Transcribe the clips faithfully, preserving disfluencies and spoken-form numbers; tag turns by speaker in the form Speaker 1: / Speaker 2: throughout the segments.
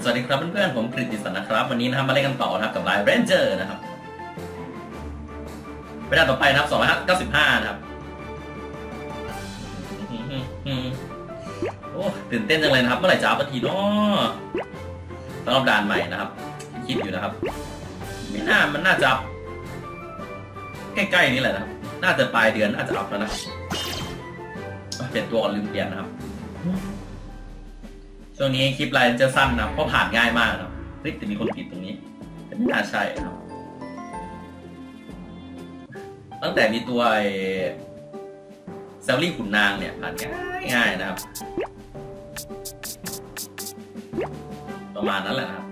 Speaker 1: สวัสดีครับเพื่อนๆผมกฤติสันนะครับวันนี้นะครับมาเล่นกันต่อนะครับกับไลน์เรนเจอร์นะครับเวลาต่อไปนะครับสองร้อยเก้าสิบห้านะครับโอ้ตื่นเต้นจังเลยนะครับเมื่อไหร่จะอัพทีเนาะสำหรับด่านใหม่นะครับคิดอยู่นะครับไม่น่ามันน่าจะใกล้ๆนี้แหละนะครับน่าจะปลายเดือนน่าจะอัพแล้วนะเปลี่ยนตัวก่อนลืมเปลี่ยนนะครับช่วงนี้คลิปไลน์จะสั้นนะเพราะผ่านง่ายมากนะเฮ้ยแต่มีคนผิดตรงนี้แต่ไม่น่าใช่ครับตั้งแต่มีตัวเซลลี่ขุนนางเนี่ยผ่านง่ายง่ายนะครับประมาณนั้นแหละนะครับ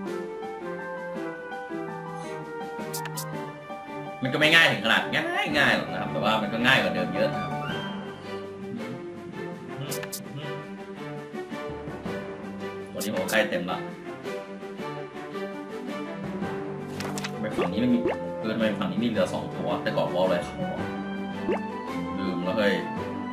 Speaker 1: มันก็ไม่ง่ายถึงขนาดง่ายง่ายหรอกนะครับแต่ว่ามันก็ง่ายกว่าเดิมเยอะนะครับวันนี้ผมใกล้เต็มละไปฝั่งนี้ไม่มีเกินไปฝั่งนี้มีเหลือสองตัวแต่ก่อนวอลเลยเขาลืมแล้วเฮ้ย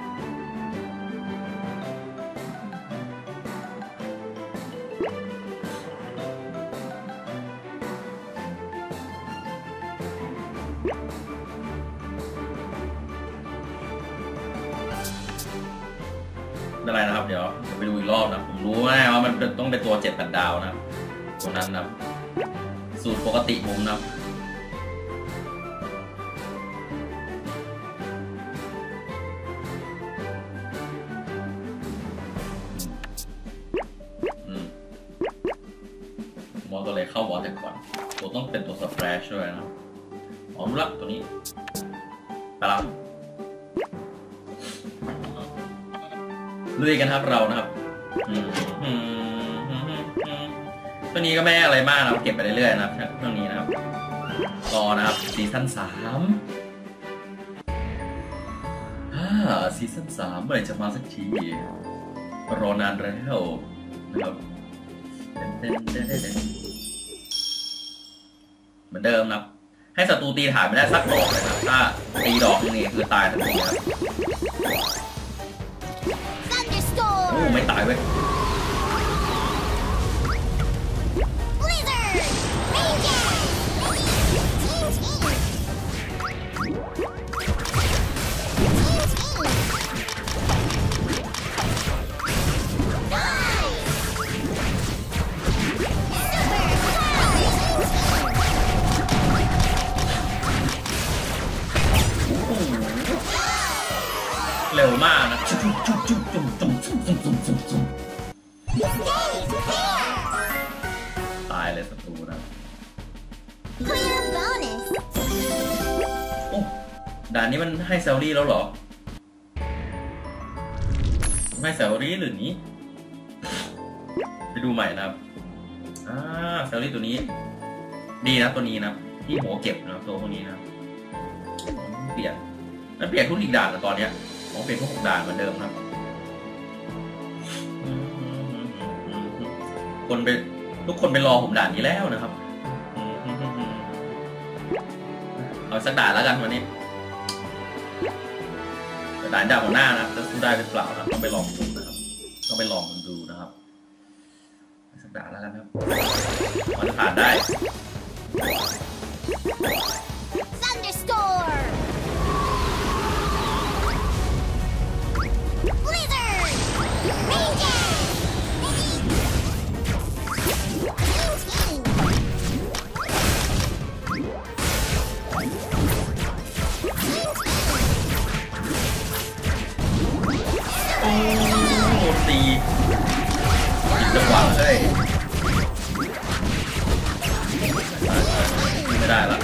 Speaker 1: อะไรนะครับเดี๋ยวไปดูอีกรอบนะผมรู้แน่ว่ามันต้องเป็นตัวเจ็ดแปดดาวนะตัวนั้นนะสูตรปกติผมนะมอตัวเลยเข้าวอลแต่ก่อนตัวต้องเป็นตัวสเปรชด้วยนะอ๋อรู้ละตัวนี้ไปแล้วลุยกันครับเรานะครับตัวนี้ก็ไม่อะไรมากนะเก็บไปเรื่อยๆนะครับเรื่องนี้นะครับรอนะครับซีซั่นสามฮ่าซีซั่นสามเมื่อไหร่จะมาสักทีรอนานแล้วนะครับเหมือนเดิมนะครับให้ศัตรูตีฐานไม่ได้สักดอกเลยนะถ้าตีดอกนี่คือตายทันทีครับโอ้ไม่ตายเว้ยเร็วมากนะจุ๊บจุ๊บจุ๊บจุ๊บจุ๊บจุ๊บจุ๊บจุ๊บจุ๊บจุ๊บตายเลยศัตรูนะโอ้ด่านนี้มันให้แซลลี่แล้วเหรอให้แซลลี่หรือนี้ไปดูใหม่นะครับอ่าแซลลี่ตัวนี้ดีนะตัวนี้นะที่หัวเก็บนะตัวพวกนี้นะเปลี่ยนมันเปลี่ยนทุกอีกด่านนะตอนเนี้ยผมเป็นพวกหกด่านเหมือนเดิมครับคนไปทุกคนไปรอผมด่านนี้แล้วนะครับเอาสักด่านแล้วกันวันนี้แต่ด่านด่านหัวหน้านะจะสู้ได้หรือเปล่านะต้องไปลองดูนะครับต้องไปลองดูนะครับสักด่านแล้วกันครับมันจะผ่านได้ตีจังหวะเลยไม่ได้ละ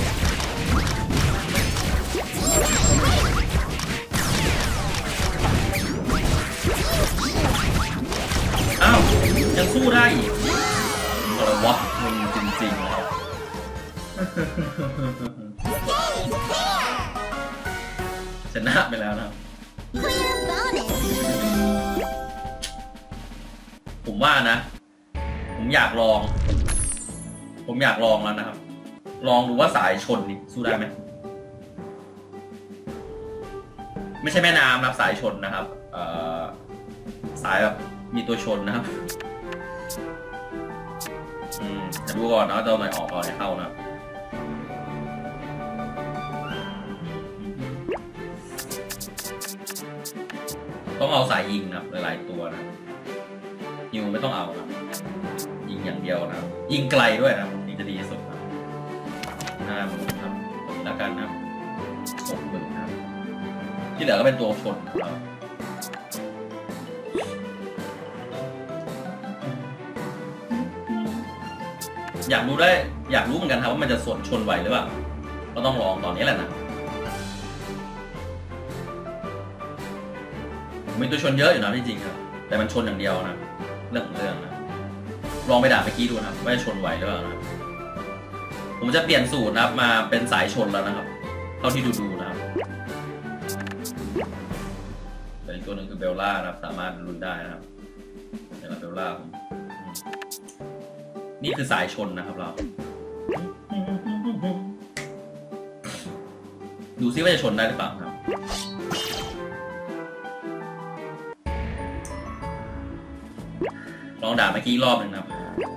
Speaker 1: อ้าวยังสู้ได้อีกอะไรวะมึงจริงๆนะครับชนะไปแล้วนะผมว่านะผมอยากลองผมอยากลองแล้วนะครับลองดูว่าสายชนนี่สู้ได้ไหมไม่ใช่แม่น้ำนะครับสายชนนะครับสายแบบมีตัวชนนะครับอืมจะดูก่อนนะตัวไหนออกก่อนให้เข้านะต้องเอาสายยิงนะหลายๆตัวนะยิงไม่ต้องเอานะยิงอย่างเดียวนะยิงไกลด้วยนะนี่จะดีที่สุดนะห้าหมื่นครับแล้วกันนะหกหมื่นครับที่เหลือก็เป็นตัวชนครับอยากรู้ได้อยากรู้เหมือนกันครับว่ามันจะสวนชนไหวหรือเปล่าก็ต้องลองตอนนี้แหละนะมีตัวชนเยอะอยู่นะที่จริงครับแต่มันชนอย่างเดียวนะเรื่องของเรื่องนะลองไปด่าเมื่อกี้ดูนะครับว่าจะชนไหวหรือเปล่านะผมจะเปลี่ยนสูตรนะครับมาเป็นสายชนแล้วนะครับเท่าที่ดูดูนะครับแต่อีกตัวหนึ่งคือเบลล่านะครับสามารถลุ้นได้นะครับเดี๋ยวเบลล่าผมนี่คือสายชนนะครับเราดูซิว่าจะชนได้หรือเปล่าครับลองด่าเมื่อกี้รอบหนึ่งนะครับ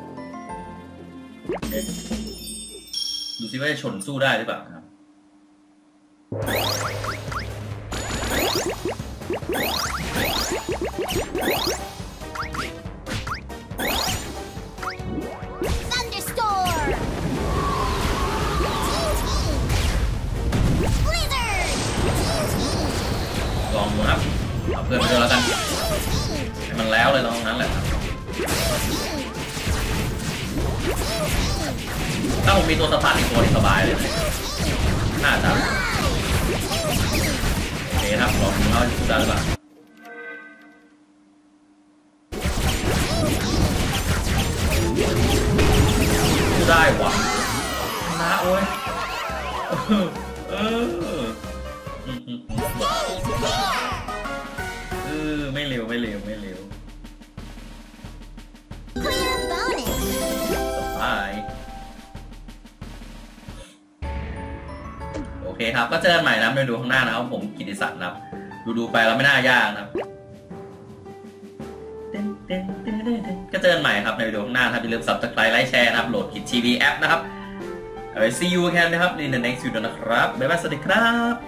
Speaker 1: ดูซิว่าจะชนสู้ได้หรือเปล่าครับลองดูครับเอาเพื่อนไปด้วยแล้วกันให้มันแล้วเลยตรงนั้นแหละครับถ้าผมมีตัวสตาร์ทอีกตัวนี่สบายเลยน่าจะโอเคครับลองดูว่าจะสู้ได้หรือเปล่าสู้ได้หวังนะโอ้ยเออเออไม่เร็วไม่เร็วไม่เร็วสบายโอเคครับก็เจอกันใหม่นะไปดูข้างหน้านะครับผมกิติศักดิ์นะครับดูดูไปแล้วไม่น่ายากนะครับก็เจอกันใหม่ครับในวิดีโอข้างหน้าครับอย่าลืม Subscribe ไลค์แชร์นะครับโหลดกิจทีวีแอปนะครับเอาไว้ see you again นะครับใน next video นะครับบ๊ายบายสวัสดีครับ